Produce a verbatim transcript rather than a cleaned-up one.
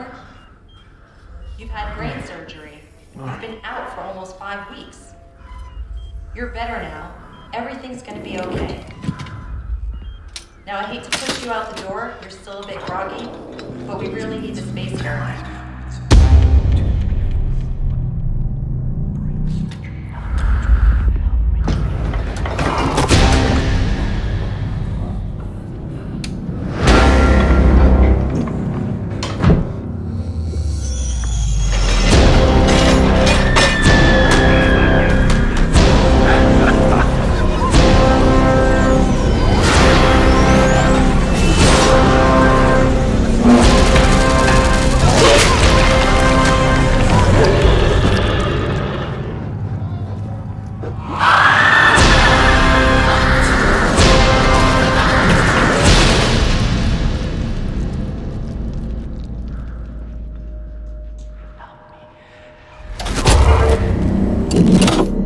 Taylor? You've had brain surgery. You've been out for almost five weeks. You're better now. Everything's gonna be okay. Now, I hate to push you out the door. You're still a bit groggy, but we really need the space airline. Help me.